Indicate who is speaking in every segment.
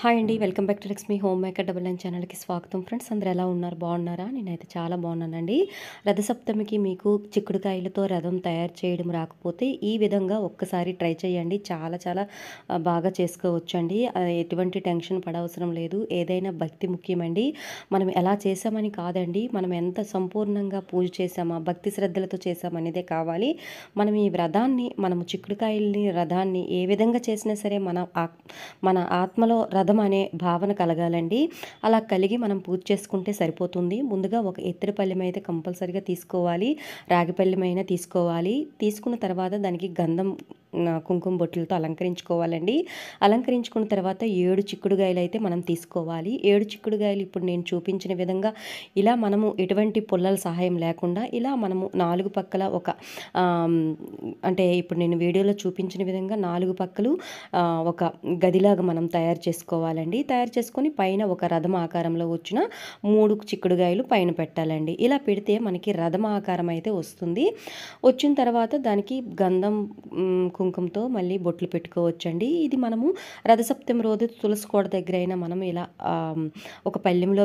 Speaker 1: Hi అండి. Welcome back to Lakshmi home maker double nine ఛానల్‌కి స్వాగతం ఫ్రెండ్స్. అందరూ ఎలా ఉన్నారు? బాగున్నారా? నేనైతే చాలా బాగున్నానండి. రథసప్తమికి మీకు చిక్కుడుకాయలతో రథం తయారు చేయడం రాకపోతే ఈ విధంగా ఒక్కసారి ట్రై చేయండి. చాలా చాలా బాగా చేసుకోవచ్చండి. ఎటువంటి టెన్షన్ పడవసరం లేదు. ఏదైనా భక్తి ముఖ్యమండి. మనం ఎలా చేసామని కాదండి. మనం ఎంత సంపూర్ణంగా పూజ చేసామా, భక్తి శ్రద్ధలతో చేసామనేదే కావాలి. మనం ఈ మనము చిక్కుడుకాయల్ని రథాన్ని ఏ విధంగా చేసినా సరే మన ఆత్మలో రథం అనే భావన కలగాలండి. అలా కలిగి మనం పూజ చేసుకుంటే సరిపోతుంది. ముందుగా ఒక ఎత్తడి పళ్ళెం అయితే కంపల్సరీగా తీసుకోవాలి. రాగి పళ్ళెమైనా తీసుకోవాలి. తీసుకున్న తర్వాత దానికి గంధం కుంకుమ బొట్లతో అలంకరించుకోవాలండి. అలంకరించుకున్న తర్వాత 7 చిక్కుడుగాయలు అయితే మనం తీసుకోవాలి. 7 చిక్కుడుగాయలు ఇప్పుడు నేను చూపించిన విధంగా ఇలా మనము ఎటువంటి పుల్లల సహాయం లేకుండా ఇలా మనము 4 పక్కల అంటే ఇప్పుడు నేను వీడియోలో చూపించిన విధంగా 4 పక్కలు ఒక గదిలాగా మనం తయారు చేసుకోవాలండి. తయారు చేసుకొని పైన ఒక రథం ఆకారంలో వచ్చిన 3 చిక్కుడుగాయలు పైన పెట్టాలండి. ఇలా పెడితే మనకి రథం ఆకారం అయితే వస్తుంది. వచ్చిన తర్వాత దానికి గంధం కుంకుమతో మళ్ళీ బొట్లు పెట్టుకోవచ్చండి. ఇది మనము రథసప్తమి రోజు తులసి కోట దగ్గర అయినా మనం ఇలా ఒక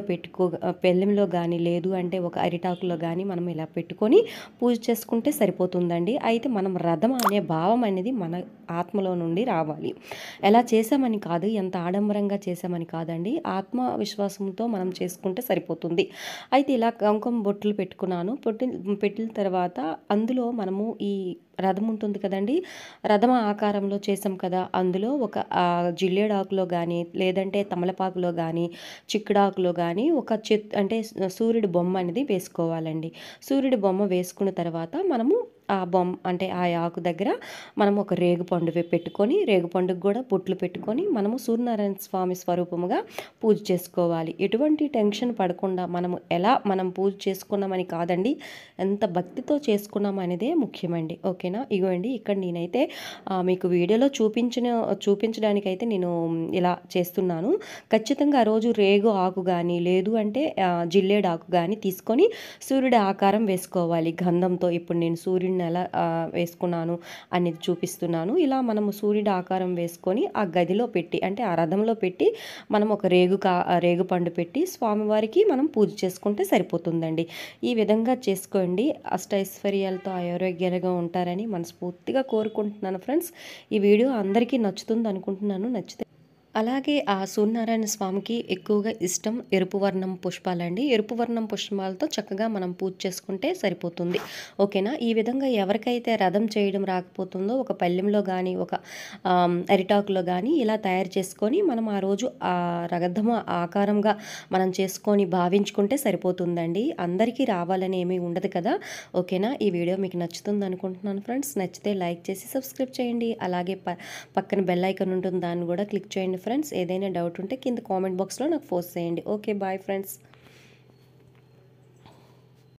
Speaker 1: పళ్ళెంలో కానీ లేదు అంటే ఒక అరిటాకులో కానీ మనం ఇలా పెట్టుకొని పూజ చేసుకుంటే సరిపోతుందండి. అయితే మనం రథం అనే భావం అనేది మన ఆత్మలో నుండి రావాలి. ఎలా చేసామని కాదు, ఎంత ఆడంబరంగా చేసామని కాదండి, ఆత్మవిశ్వాసంతో మనం చేసుకుంటే సరిపోతుంది. అయితే ఇలా కుంకుమ బొట్లు పెట్టుకున్నాను. పెట్టిన తర్వాత అందులో మనము ఈ రథం ఉంటుంది కదండి, రథం ఆకారంలో చేసాం కదా, అందులో ఒక జిల్లేడాకులో కానీ లేదంటే తమలపాకులో కానీ చిక్కుడాకులో కానీ ఒక అంటే సూర్యుడి బొమ్మ అనేది వేసుకోవాలండి. సూర్యుడి బొమ్మ వేసుకున్న తర్వాత మనము ఆ బొమ్మ అంటే ఆ ఆకు దగ్గర మనం ఒక రేగుపండు పెట్టుకొని రేగుపండుకు కూడా బొట్లు పెట్టుకొని మనము సూర్యనారాయణ స్వామి స్వరూపముగా పూజ చేసుకోవాలి. ఎటువంటి టెన్షన్ పడకుండా మనం పూజ చేసుకున్నామని కాదండి, ఎంత భక్తితో చేసుకున్నాం అనేదే ముఖ్యమండి. ఓకేనా? ఇగోండి ఇక్కడ నేనైతే మీకు వీడియోలో చూపించడానికైతే నేను ఇలా చేస్తున్నాను. ఖచ్చితంగా ఆ రోజు రేగు ఆకు కానీ లేదు అంటే జిల్లేడు ఆకు కానీ తీసుకొని సూర్యుడి ఆకారం వేసుకోవాలి గంధంతో. ఇప్పుడు నేను సూర్యుడిని ఎలా వేసుకున్నాను అనేది చూపిస్తున్నాను. ఇలా మనము సూర్యుడి ఆకారం వేసుకొని ఆ గదిలో పెట్టి అంటే ఆ రథంలో పెట్టి మనం ఒక రేగు పండు పెట్టి స్వామివారికి మనం పూజ చేసుకుంటే సరిపోతుందండి. ఈ విధంగా చేసుకోండి. అష్టైశ్వర్యాలతో ఆరోగ్యాలుగా ఉంటారని మనస్ఫూర్తిగా కోరుకుంటున్నాను ఫ్రెండ్స్. ఈ వీడియో అందరికీ నచ్చుతుంది అనుకుంటున్నాను. నచ్చితే అలాగే ఆ సూర్యనారాయణ స్వామికి ఎక్కువగా ఇష్టం ఎరుపు వర్ణం పుష్పాలండి. ఎరుపు వర్ణం పుష్పాలతో చక్కగా మనం పూజ చేసుకుంటే సరిపోతుంది. ఓకేనా? ఈ విధంగా ఎవరికైతే రథం చేయడం రాకపోతుందో ఒక పళ్ళెంలో కానీ ఒక అరిటాకులో కానీ ఇలా తయారు చేసుకొని మనం ఆ రోజు ఆ రథం ఆకారంగా మనం చేసుకొని భావించుకుంటే సరిపోతుందండి. అందరికీ రావాలని ఏమీ ఉండదు కదా. ఓకేనా? ఈ వీడియో మీకు నచ్చుతుంది అనుకుంటున్నాను ఫ్రెండ్స్. నచ్చితే లైక్ చేసి సబ్స్క్రైబ్ చేయండి. అలాగే పక్కన బెల్ ఐకాన్ ఉంటుంది, దాన్ని కూడా క్లిక్ చేయండి ఫ్రెండ్స్. ఏదైనా డౌట్ ఉంటే కింద కామెంట్ బాక్స్లో నాకు పోస్ట్ చేయండి. Okay, bye friends.